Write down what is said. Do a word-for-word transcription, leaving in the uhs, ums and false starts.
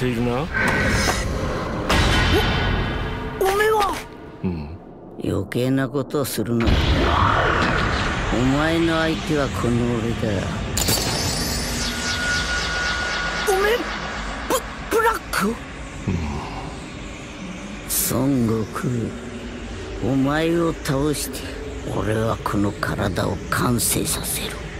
しているな。 お、おめえは。 うん。 余計なことをするな。お前の相手はこの俺だ。おめえ、ブ、ブラック？うん。孫悟空、お前を倒して俺はこの体を完成させる。